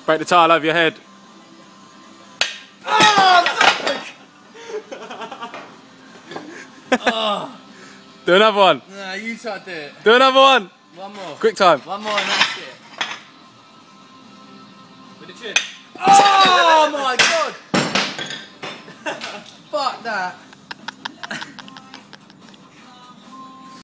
Break the tile over your head. Oh! Do another one. Nah, you try to do it. Do another one. One more. Quick time. One more and that's it. With the chin. Oh my god! Fuck that.